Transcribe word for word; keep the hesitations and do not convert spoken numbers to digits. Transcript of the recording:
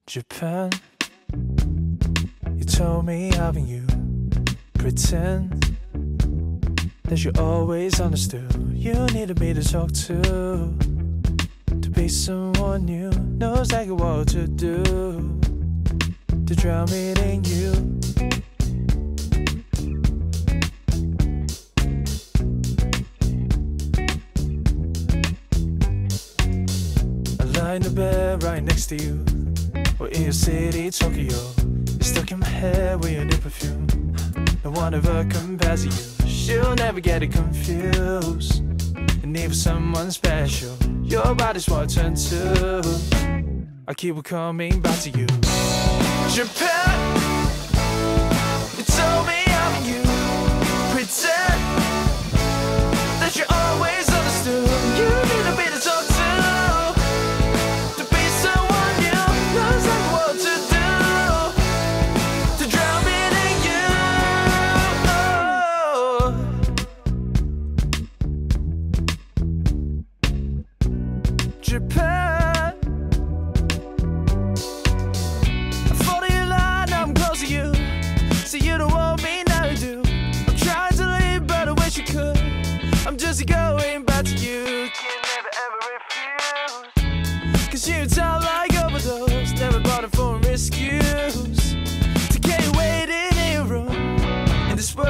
Japan. You told me having you pretend that you always understood. You needed me to talk to, to be someone new, knows exactly what to do, to drown me in you. I lie in the bed right next to you. We're in your city, Tokyo. You're stuck in my head with your new perfume. No one ever compares to you. She'll never get it confused. And even someone special, your body's what I turn to. I keep coming back to you. Japan, you told me I'm you. Pretend that you always understood. You need a bit to talk to. Japan, I follow your line, now I'm close to you. See, you don't want me, now you do. I'm trying to leave, but I wish you could. I'm just going back to you. Can never ever refuse. Cause you sound like overdose. Never bother for an excuse to get you waiting in your room. In this world